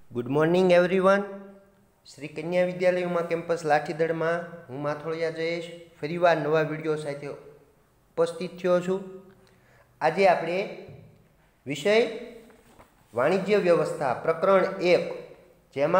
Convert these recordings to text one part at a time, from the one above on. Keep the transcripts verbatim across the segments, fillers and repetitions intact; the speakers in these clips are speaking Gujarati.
Good morning everyone. श्री कन्या विद्यालय उमा केम्पस लाठीदड़ में हूँ माथोड़िया जयेश फरीवार नवा विडियो साथ उपस्थित थयो छुं। आज आपणे विषय वाणिज्य व्यवस्था प्रकरण एक, जेमा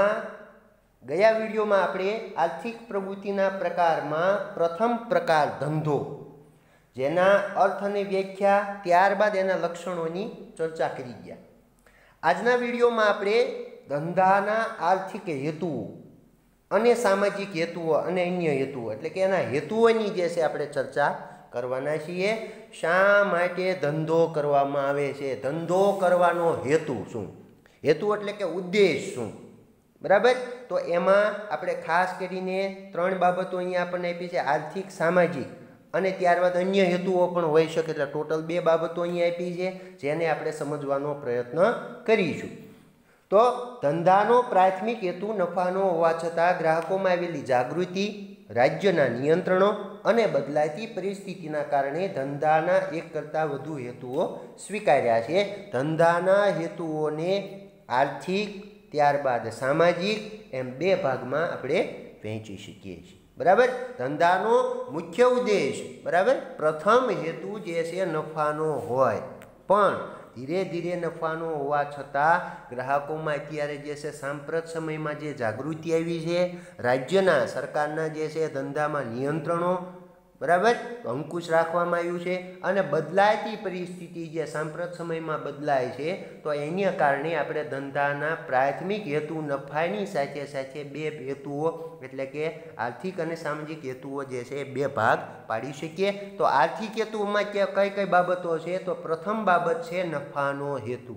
गया विडियो में आपणे आर्थिक प्रवृत्तिना प्रकार में प्रथम प्रकार धंधो, जेना अर्थ ने व्याख्या त्यारबाद एना लक्षणोनी चर्चा करी गया। आजना विडियो में आपणे धंधाना आर्थिक हेतुओ अने सामाजिक हेतुओ अने अन्य हेतुओ एटले के एना हेतुओनी जे छे आपणे चर्चा करवाना छीए। शा माटे धंधो करवामां आवे छे, धंधो करवानो हेतु शुं, हेतु एटले के उद्देश्य शुं, बराबर। तो एमां आपणे खास करीने त्रण बाबतो अहींया आपणे आपी छे, आर्थिक, सामाजिक अने त्यारबाद अन्य हेतुओ पण होई शके। એટલે टोटल बे बाबतो अहींया आपी छे, जेने आपणे समजવાનો प्रयत्न करीशुं। तो धंधानो प्राथमिक हेतु नफानो होवा छतां ग्राहकोमां आवेली जागृति, राज्यना नियंत्रणों अने बदलाती परिस्थितिना कारणे धंधाना एक करता वधु हेतुओ स्वीकार्या छे। धंधाना हेतुओने आर्थिक त्यारबाद सामाजिक एम बे भागमां आपणे वहेंची शकीए छीए, बराबर। धंधानो मुख्य उद्देश्य, बराबर, प्रथम हेतु जे छे नफानो होय, पण धीरे धीरे नफानो होवा छतां ग्राहकोमां अत्यारे जे छे सांप्रत समयमां जे जागृति आवी छे, राज्यना सरकारना जे छे धंधामां नियंत्रणो, बराबर, अंकुश राखवामां आव्युं छे अने बदलाती परिस्थिति जे सांप्रत समयमां बदलाय छे, तो एना कारणे आपणे धंधाना प्राथमिक हेतु नफानी साथे साथे बे हेतुओ एटले के आर्थिक अने सामाजिक हेतुओ जे छे बे भाग पाड़ी शकीए। तो आर्थिक हेतुमां कई कई बाबतो छे, तो प्रथम बाबत छे नफानो हेतु,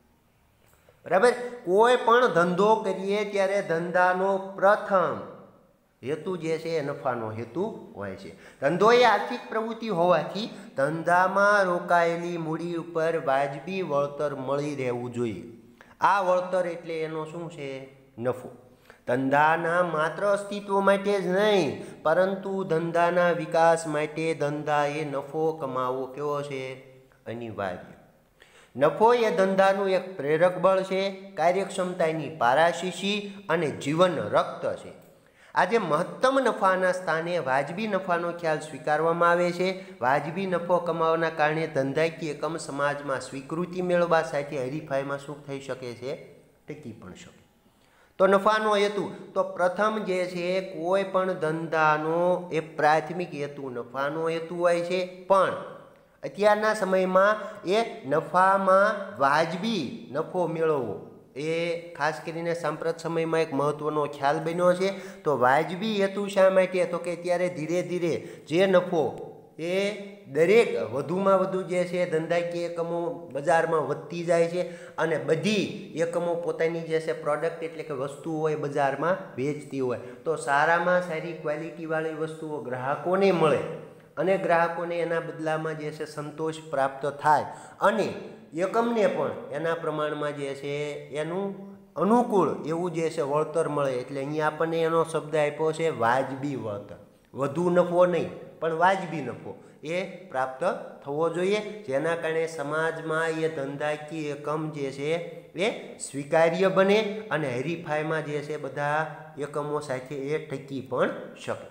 बराबर। कोई पण धंधो करीए त्यारे धंधानो प्रथम हेतु जे छे नफानो हेतु होय छे। धंधो ए आर्थिक प्रवृत्ति होवाथी धंधामां रोकायेली मूडी उपर वाजबी वळतर मळी रहेवुं जोईए। आ वळतर एटले एनो शुं छे? नफो। धंधाना मात्र अस्तित्व माटे ज नहीं, परंतु धंधाना विकास माटे धंधाए नफो कमावવો केवो छे? अनिवार्य। नफो ए धंधानुं एक प्रेरक बळ छे, कार्यक्षमतानी पाराशीशी अने जीवन रक्त छे। आज महत्तम नफाना स्थाने वाजबी नफानो ख्याल स्वीकारवामां आवे छे। वाजबी नफो कमावाना कारणे धंधाकीय एकम समाजमां स्वीकृति मेळववा साथे हरीफाईमां सुख थई शके छे, टकी पण शके। तो नफानो हेतु, तो प्रथम जे छे कोई पण धंधानो ए प्राथमिक हेतु नफानो हेतु होय छे, पण अत्याરના समयमां ए नफामां वाजबी नफो मेळवવો ए खास करीने सांप्रत समय में एक महत्वनो ख्याल बन्यो छे। तो वाजबी हेतु शा माटे? तो के त्यारे धीरे धीरे जे नफो ए दरेक वधुमां वधु जे छे धंधाकीय एकमो बजारमां वधती जाय छे अने बधी एकमो पोतानी जे छे प्रोडक्ट एटले के वस्तु होय बजारमां वेचती होय, तो सारामां सारी क्वॉलिटीवाળી वस्तुओ ग्राहकोने मळे अने ग्राहकोने एना बदलामां जे छे संतोष प्राप्त थाय अने एकमने पण एना प्रमाणमां जे छे एनुं अनुकूळ एवुं जे छे वळतर मळे। एटले अहींया आपणे एनो शब्द आप्यो छे वाजबी वळतर। वधु नफो नहीं पण वाजबी नफो ए प्राप्त थवो जोईए, जेना कारणे समाजमां ए धंधाकीय एकम जे छे ए स्वीकार्य बने अने हरीफाईमां जे छे बधा एकमो साथे ए टकी पण शके।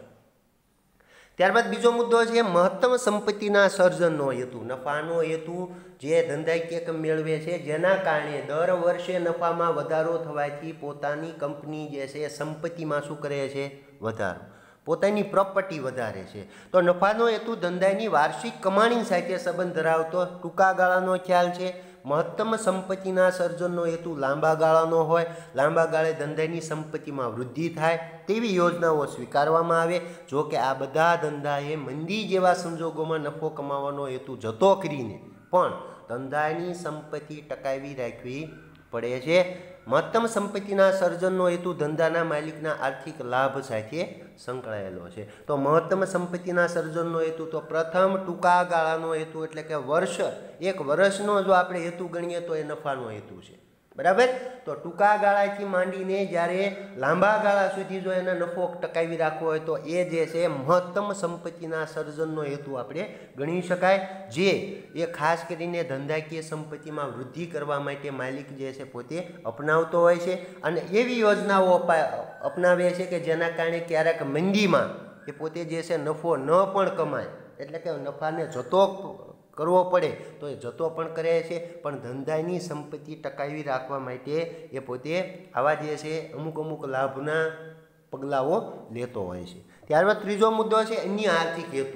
त्यारबाद बीजो मुद्दो छे महत्तम संपत्तिना सर्जननो हेतु। नफानो हेतु जे धंधाकीय एकम मेळवे छे, जेना कारणे दर वर्षे नफामां वधारो थवाथी पोतानी कंपनी जे छे संपत्तिमां शुं करे छे? वधारो, पोतानी प्रोपर्टी वधारे छे। तो नफानो हेतु धंधानी वार्षिक कमाणी साथे संबंध धरावतो टूंका गाळानो ख्याल छे। महत्तम संपत्तिना सर्जननो हेतु लांबा गाळानो होय, लांबा गाळे धंधानी संपत्तिमां वृद्धि थाय तेवी योजनाओ स्वीकारवामां आवे। जो कि आ बधा धंधाए मंदी जेवा संजोगोमां नफो कमाવાનો हेतु जतो करीने पण धंधानी संपत्ति टकावी राखवी पड़े छे। महत्तम संपत्तिना सर्जननो हेतु धंधाना मालिकना आर्थिक लाभ साथे संकळायेलो छे। तो महत्तम संपत्तिना सर्जननो हेतु तो प्रथम टूंका गाळानो हेतु एटले के वर्ष एक वर्षनो जो आपणे हेतु गणीए तो ए नफानो हेतु छे, बराबर। તો ટૂંકા ગાળાથી માંડીને જ્યારે લાંબા ગાળા સુધી જો એને નફો ટકાવી રાખવો હોય તો એ જે છે મહત્તમ સંપત્તિના સર્જનનો હેતુ આપણે ગણી શકાય, જે એ ખાસ કરીને ધંધાકીય સંપત્તિમાં વૃદ્ધિ કરવા માટે માલિક જે છે પોતે અપનાવતો હોય છે અને એવી યોજનાઓ અપનાવે છે કે જેના કારણે ક્યારેક મંદીમાં એ પોતે જે છે નફો ન પણ કમાય, એટલે કે નફાને જતો કરવો પડે તો એ જતો પણ કરે છે, પણ ધંધાની સંપત્તિ ટકાવી રાખવા માટે એ પોતે આવા જે છે અમુક અમુક લાભના પગલાઓ લેતો હોય છે। ત્યારબાદ ત્રીજો મુદ્દો છે અન્ય આર્થિક હેતુ।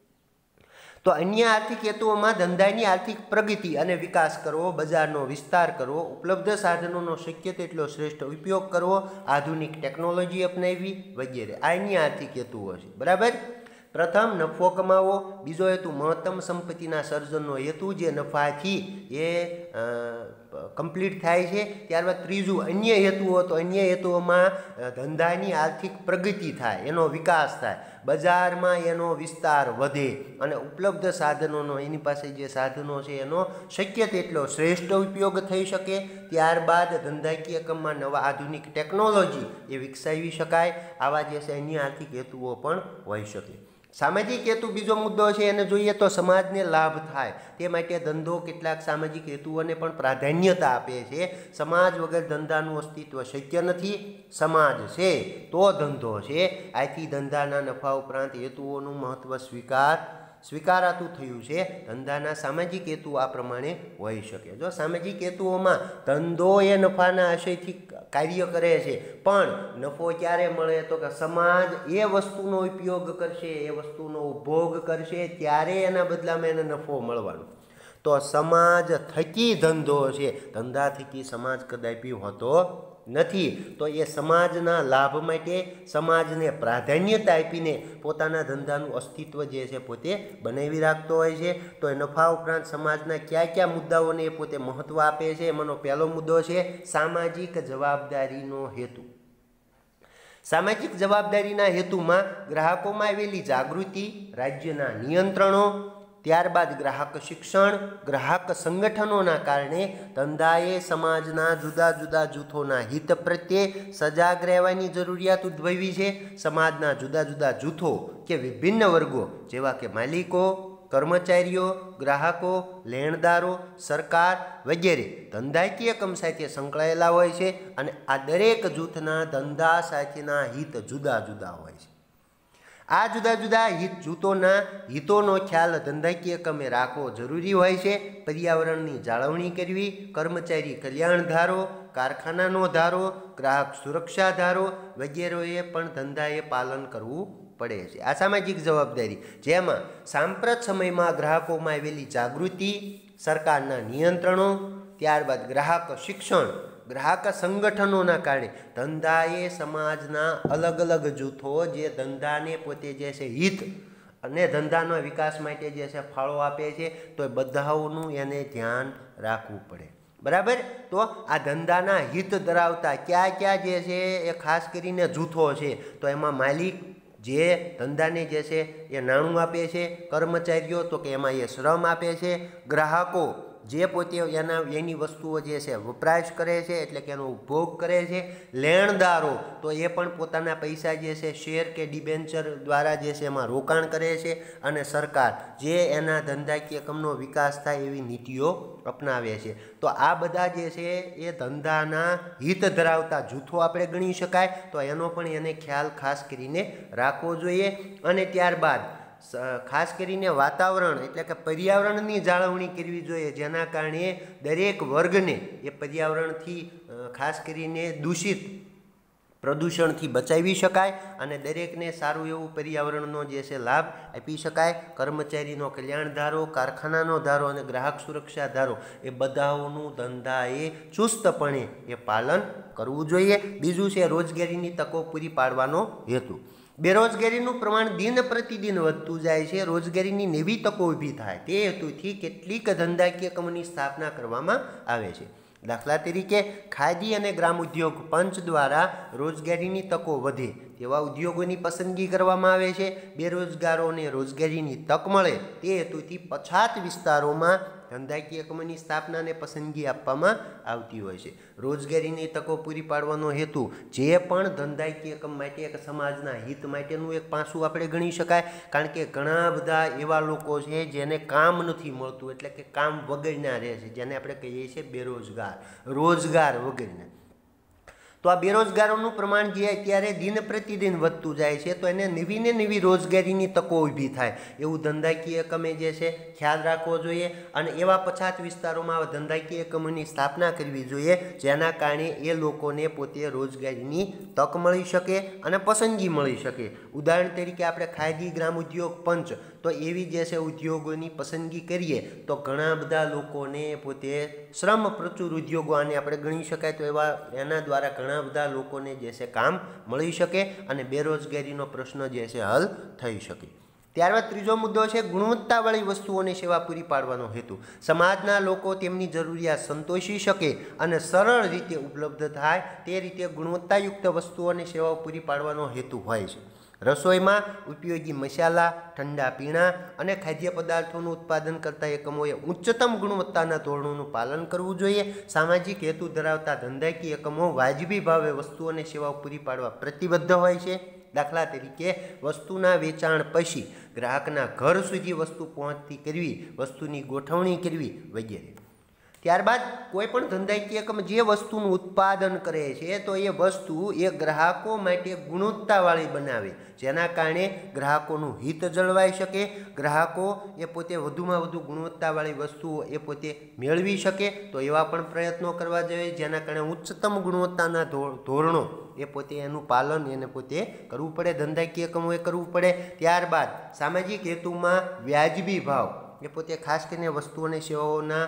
તો અન્ય આર્થિક હેતુઓમાં ધંધાની આર્થિક પ્રગતિ અને વિકાસ કરવો, બજારનો વિસ્તાર કરવો, ઉપલબ્ધ સાધનોનો શક્ય તેટલો શ્રેષ્ઠ ઉપયોગ કરવો, આધુનિક ટેકનોલોજી અપનાવવી વગેરે આ અન્ય આર્થિક હેતુઓ છે, બરાબર। પ્રથમ નફો કમાવો, બીજો હેતુ મહત્તમ સંપત્તિના સર્જનનો હેતુ જે નફાથી એ કમ્પ્લીટ થાય છે। ત્યારબાદ ત્રીજું અન્ય હેતુઓ, તો અન્ય હેતુઓમાં ધંધાની આર્થિક પ્રગતિ થાય, એનો વિકાસ થાય, બજારમાં એનો વિસ્તાર વધે અને ઉપલબ્ધ સાધનોનો એની પાસે જે સાધનો છે એનો શક્ય તેટલો શ્રેષ્ઠ ઉપયોગ થઈ શકે। ત્યારબાદ ધંધાકીય કામમાં નવા આધુનિક ટેકનોલોજી એ વિકસાવી શકાય, આવા જે છે અન્ય આર્થિક હેતુઓ પણ હોઈ શકે। સામાજિક હેતુ બીજો મુદ્દો છે, એને જોઈએ તો સમાજને લાભ થાય તે માટે ધંધો કેટલાક સામાજિક હેતુઓને પણ પ્રાધાન્યતા આપે છે। સમાજ વગર ધંધાનું અસ્તિત્વ શક્ય નથી, સમાજ છે તો ધંધો છે, આથી ધંધાના નફા ઉપરાંત હેતુઓનું મહત્વ સ્વીકાર સ્વીકારાતું થયું છે। ધંધાના સામાજિક હેતુ આ પ્રમાણે હોઈ શકે। જો સામાજિક હેતુઓમાં ધંધો એ નફાના આશયથી કાર્ય કરે છે, પણ નફો ક્યારે મળે તો કે સમાજ એ વસ્તુનો ઉપયોગ કરશે, એ વસ્તુનો ઉપભોગ કરશે ત્યારે એના બદલામાં એને નફો મળવાનો। તો સમાજ થકી ધંધો છે, ધંધા થકી સમાજ કદાપી હોતો નથી। તો એ સમાજના લાભ માટે સમાજને પ્રાધાન્યતા આપીને પોતાના ધંધાનું અસ્તિત્વ જે છે પોતે બનાવી રાખતો હોય છે। તો એ નફા ઉપરાંત સમાજના કયા કયા મુદ્દાઓને એ પોતે મહત્વ આપે છે, એમાંનો પહેલો મુદ્દો છે સામાજિક જવાબદારીનો હેતુ। સામાજિક જવાબદારીના હેતુમાં ગ્રાહકોમાં આવેલી જાગૃતિ, રાજ્યના નિયંત્રણો, ત્યારબાદ ગ્રાહક શિક્ષણ, ગ્રાહક સંગઠનોના કારણે ધંધાએ સમાજના જુદા જુદા જૂથોના હિત પ્રત્યે સજાગ રહેવાની જરૂરિયાત ઉદ્ભવી છે। સમાજના જુદા જુદા જૂથો કે વિભિન્ન વર્ગો જેવા કે માલિકો, કર્મચારીઓ, ગ્રાહકો, લેણદારો, સરકાર વગેરે ધંધાકીય કામ સાથે સંકળાયેલા હોય છે અને આ દરેક જૂથના ધંધા સાથેના હિત જુદા જુદા હોય છે। આ જુદા જુદા હિત જૂથોના હિતોનો ખ્યાલ ધંધાકીય કામે રાખવો જરૂરી હોય છે। પર્યાવરણની જાળવણી કરવી, કર્મચારી કલ્યાણ ધારો, કારખાનાનો ધારો, ગ્રાહક સુરક્ષા ધારો વગેરેએ પણ ધંધાએ પાલન કરવું પડે છે। આ સામાજિક જવાબદારી, જેમાં સાંપ્રત સમયમાં ગ્રાહકોમાં આવેલી જાગૃતિ, સરકારના નિયંત્રણો, ત્યારબાદ ગ્રાહક શિક્ષણ, ગ્રાહક સંગઠનોના કારણે ધંધાએ સમાજના અલગ અલગ જૂથો જે ધંધાને પોતે જે છે હિત અને ધંધાના વિકાસ માટે જે છે ફાળો આપે છે, તો એ બધાઓનું એને ધ્યાન રાખવું પડે, બરાબર। તો આ ધંધાના હિત ધરાવતા કયા કયા જે છે એ ખાસ કરીને જૂથો છે, તો એમાં માલિક જે ધંધાને જે છે એ નાણું આપે છે, કર્મચારીઓ તો કે એમાં એ શ્રમ આપે છે, ગ્રાહકો જે પોતે એના એની વસ્તુઓ જે છે વપરાશ કરે છે એટલે કે એનો ઉપભોગ કરે છે, લેણદારો તો એ પણ પોતાના પૈસા જે છે શેર કે ડિબેન્ચર દ્વારા જે છે એમાં રોકાણ કરે છે, અને સરકાર જે એના ધંધાકીય કામનો વિકાસ થાય એવી નીતિઓ અપનાવે છે। તો આ બધા જે છે એ ધંધાના હિત ધરાવતા જૂથો આપણે ગણી શકાય। તો એનો પણ એને ખ્યાલ ખાસ કરીને રાખવો જોઈએ। અને ત્યારબાદ ખાસ કરીને વાતાવરણ એટલે કે પર્યાવરણની જાળવણી કરવી જોઈએ, જેના કારણે દરેક વર્ગને એ પર્યાવરણથી ખાસ કરીને દૂષિત પ્રદૂષણથી બચાવી શકાય અને દરેકને સારું એવું પર્યાવરણનો જે છે લાભ આપી શકાય। કર્મચારીનો કલ્યાણ ધારો, કારખાનાનો ધારો અને ગ્રાહક સુરક્ષા ધારો એ બધાઓનું ધંધાએ ચુસ્તપણે એ પાલન કરવું જોઈએ। બીજું છે રોજગારીની તકો પૂરી પાડવાનો હેતુ। બેરોજગારીનું પ્રમાણ દિન પ્રતિદિન વધતું જાય છે, રોજગારીની નવી તકો ઊભી થાય તે હેતુથી કેટલીક ધંધાકીય કંપની સ્થાપના કરવામાં આવે છે। દાખલા તરીકે ખાદી અને ગ્રામ ઉદ્યોગ પંચ દ્વારા રોજગારીની તકો વધે તેવા ઉદ્યોગોની પસંદગી કરવામાં આવે છે। બેરોજગારોને રોજગારીની તક મળે તે હેતુથી પછાત વિસ્તારોમાં ધંધાકીય એકમોની સ્થાપનાને પસંદગી આપવામાં આવતી હોય છે। રોજગારીની તકો પૂરી પાડવાનો હેતુ જે પણ ધંધાકીય એકમ માટે એક સમાજના હિત માટેનું એક પાસું આપણે ગણી શકાય, કારણ કે ઘણા બધા એવા લોકો છે જેને કામ નથી મળતું, એટલે કે કામ વગરના રહે છે, જેને આપણે કહીએ છીએ બેરોજગાર, રોજગાર વગરના। તો આ બેરોજગારોનું પ્રમાણ જે અત્યારે દિન પ્રતિદિન વધતું જાય છે, તો એને નવી ને નવી રોજગારીની તકો ઊભી થાય એવું ધંધાકીય એકમે જે છે ખ્યાલ રાખવો જોઈએ, અને એવા પછાત વિસ્તારોમાં ધંધાકીય એકમોની સ્થાપના કરવી જોઈએ, જેના કારણે એ લોકોને પોતે રોજગારીની તક મળી શકે અને પસંદગી મળી શકે। ઉદાહરણ તરીકે આપણે ખાદી ગ્રામ ઉદ્યોગ પંચ, તો એવી જે છે ઉદ્યોગોની પસંદગી કરીએ તો ઘણા બધા લોકોને પોતે શ્રમ પ્રચુર ઉદ્યોગો આને આપણે ગણી શકાય, તો એવા એના દ્વારા ઘણા બધા લોકોને જે છે કામ મળી શકે અને બેરોજગારીનો પ્રશ્ન જે છે હલ થઈ શકે। ત્યારબાદ ત્રીજો મુદ્દો છે ગુણવત્તાવાળી વસ્તુઓની સેવા પૂરી પાડવાનો હેતુ। સમાજના લોકો તેમની જરૂરિયાત સંતોષી શકે અને સરળ રીતે ઉપલબ્ધ થાય તે રીતે ગુણવત્તાયુક્ત વસ્તુઓની સેવાઓ પૂરી પાડવાનો હેતુ હોય છે। રસોઈમાં ઉપયોગી મસાલા, ઠંડા પીણા અને ખાદ્ય પદાર્થોનું ઉત્પાદન કરતા એકમોએ ઉચ્ચતમ ગુણવત્તાના ધોરણોનું પાલન કરવું જોઈએ। સામાજિક હેતુ ધરાવતા ધંધાકીય એકમો વાજબી ભાવે વસ્તુઓની સેવાઓ પૂરી પાડવા પ્રતિબદ્ધ હોય છે। દાખલા તરીકે વસ્તુના વેચાણ પછી ગ્રાહકના ઘર સુધી વસ્તુ પહોંચતી કરવી, વસ્તુની ગોઠવણી કરવી વગેરે। ત્યારબાદ કોઈ પણ ધંધાકીય એકમ જે વસ્તુનું ઉત્પાદન કરે છે, તો એ વસ્તુ એ ગ્રાહકો માટે ગુણવત્તાવાળી બનાવે, જેના કારણે ગ્રાહકોનું હિત જળવાઈ શકે, ગ્રાહકો એ પોતે વધુમાં વધુ ગુણવત્તાવાળી વસ્તુઓ એ પોતે મેળવી શકે, તો એવા પણ પ્રયત્નો કરવા જોઈએ, જેના કારણે ઉચ્ચતમ ગુણવત્તાના ધોરણો એ પોતે એનું પાલન એને પોતે કરવું પડે, ધંધાકીય એકમોએ કરવું પડે। ત્યારબાદ સામાજિક હેતુમાં વ્યાજબી ભાવ એ પોતે ખાસ કરીને વસ્તુઓની સેવાઓના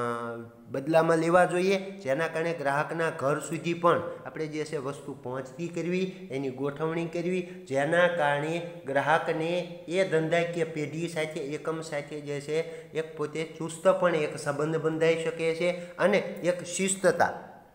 બદલામાં લેવા જોઈએ, જેના કારણે ગ્રાહકના ઘર સુધી પણ આપણે જે છે વસ્તુ પહોંચતી કરવી, એની ગોઠવણી કરવી, જેના કારણે ગ્રાહકને એ ધંધાકીય પેઢી સાથે, એકમ સાથે જે છે એક પોતે ચુસ્તપણે એક સંબંધ બંધાઈ શકે છે અને એક શિસ્તતા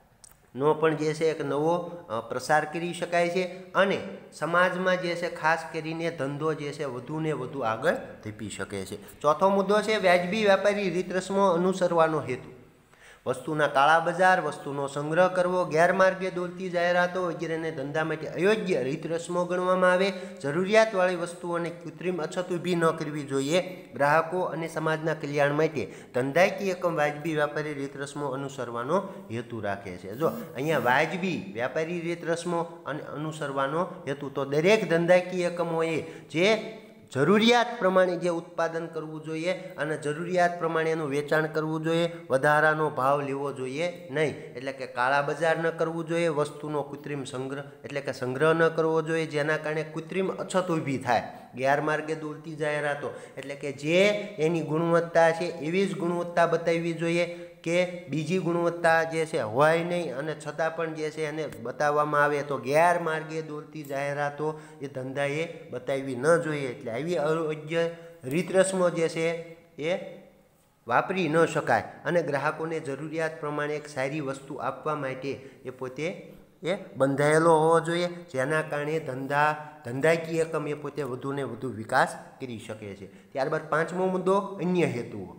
નો પણ જે છે એક નવો પ્રસાર કરી શકાય છે, અને સમાજમાં જે છે ખાસ કરીને ધંધો જે છે વધુ ને વધુ આગળ ધપી શકે છે। ચોથો મુદ્દો છે વ્યાજબી વ્યાપારી રીત રસમો અનુસરવાનો હેતુ। વસ્તુના કાળા બજાર, વસ્તુનો સંગ્રહ કરવો, ગેરમાર્ગે દોરતી જાહેરાતો વગેરેને ધંધા માટે અયોગ્ય રીત રસમો ગણવામાં આવે। જરૂરિયાતવાળી વસ્તુઓને કૃત્રિમ અછત ઊભી ન કરવી જોઈએ। ગ્રાહકો અને સમાજના કલ્યાણ માટે ધંધાકીય એકમ વાજબી વ્યાપારી રીત રસમો અનુસરવાનો હેતુ રાખે છે। જો અહીંયા વાજબી વ્યાપારી રીત રસમો અને અનુસરવાનો હેતુ, તો દરેક ધંધાકીય એકમોએ જે જરૂરિયાત પ્રમાણે જે ઉત્પાદન કરવું જોઈએ અને જરૂરિયાત પ્રમાણે એનું વેચાણ કરવું જોઈએ, વધારાનો ભાવ લેવો જોઈએ નહીં, એટલે કે કાળા બજાર ન કરવું જોઈએ, વસ્તુનો કૃત્રિમ સંગ્રહ એટલે કે સંગ્રહ ન કરવો જોઈએ, જેના કારણે કૃત્રિમ અછત ઊભી થાય। ગેરમાર્ગે દોરતી જાહેરાતો એટલે કે જે એની ગુણવત્તા છે એવી જ ગુણવત્તા બતાવવી જોઈએ, કે બીજી ગુણવત્તા જે છે હોય નહીં અને છતાં પણ જે છે એને બતાવવામાં આવે, તો ગેરમાર્ગે દોરતી જાહેરાતો એ ધંધાએ બતાવવી ન જોઈએ। એટલે આવી અયોગ્ય રીત રસમો જે છે એ વાપરી ન શકાય અને ગ્રાહકોને જરૂરિયાત પ્રમાણે એક સારી વસ્તુ આપવા માટે એ પોતે એ બંધાયેલો હોવો જોઈએ, જેના કારણે ધંધા ધંધાકીય એકમ એ પોતે વધુ ને વધુ વિકાસ કરી શકે છે। ત્યારબાદ પાંચમો મુદ્દો અન્ય હેતુઓ।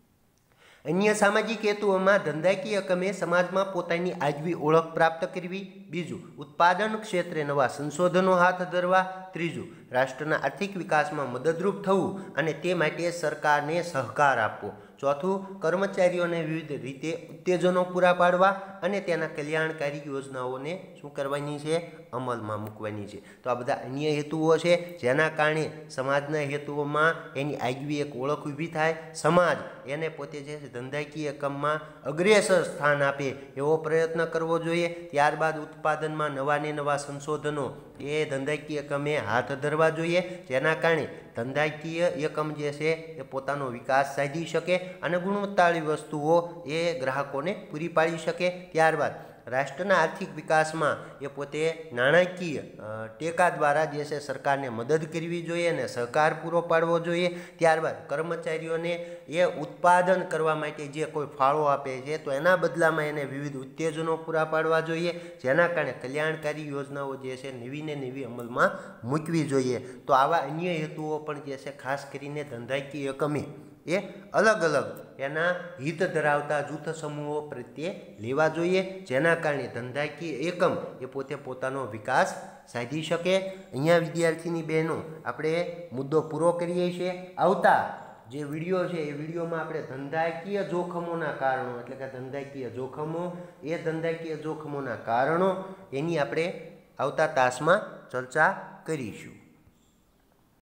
અન્ય સામાજિક હેતુઓમાં ધંધાકીય એકમે સમાજમાં પોતાની આગવી ઓળખ પ્રાપ્ત કરવી। બીજું, ઉત્પાદન ક્ષેત્રે નવા સંશોધનો હાથ ધરવા। ત્રીજું, રાષ્ટ્રના આર્થિક વિકાસમાં મદદરૂપ થવું અને તે માટે સરકારને સહકાર આપવો। ચોથું, કર્મચારીઓને વિવિધ રીતે ઉત્તેજનો પૂરા પાડવા અને તેના કલ્યાણકારી યોજનાઓને શું કરવાની છે, અમલમાં મૂકવાની છે। તો આ બધા અન્ય હેતુઓ છે, જેના કારણે સમાજના હેતુઓમાં એની આગવી એક ઓળખ ઊભી થાય, સમાજ એને પોતે જે ધંધાકીય એકમમાં અગ્રેસર સ્થાન આપે એવો પ્રયત્ન કરવો જોઈએ। ત્યારબાદ ઉત્પાદનમાં નવા ને નવા સંશોધનો એ ધંધાકીય એકમે હાથ ધરવા જોઈએ, જેના કારણે ધંધાકીય એકમ જે છે એ પોતાનો વિકાસ સાધી શકે અને ગુણવત્તાવાળી વસ્તુઓ એ ગ્રાહકોને પૂરી પાડી શકે। ત્યારબાદ રાષ્ટ્રના આર્થિક વિકાસમાં એ પોતે નાણાકીય ટેકા દ્વારા જે છે સરકારને મદદ કરવી જોઈએ અને સહકાર પૂરો પાડવો જોઈએ। ત્યારબાદ કર્મચારીઓને એ ઉત્પાદન કરવા માટે જે કોઈ ફાળો આપે છે, તો એના બદલામાં એને વિવિધ ઉત્તેજનો પૂરા પાડવા જોઈએ, જેના કારણે કલ્યાણકારી યોજનાઓ જે છે નવી ને નવી અમલમાં મૂકવી જોઈએ। તો આવા અન્ય હેતુઓ પણ જે છે ખાસ કરીને ધંધાકીય એકમે એ અલગ અલગ એના હિત ધરાવતા જૂથ સમૂહો પ્રત્યે લેવા જોઈએ, જેના કારણે ધંધાકીય એકમ એ પોતે પોતાનો વિકાસ સાધી શકે. અહીંયા વિદ્યાર્થીની બહેનો આપણે મુદ્દો પૂરો કરીએ છીએ. આવતા જે વિડીયો છે એ વિડીયોમાં આપણે ધંધાકીય જોખમોના કારણો એટલે કે ધંધાકીય જોખમો એ ધંધાકીય જોખમોના કારણો એની આપણે આવતા તાસમાં ચર્ચા કરીશું.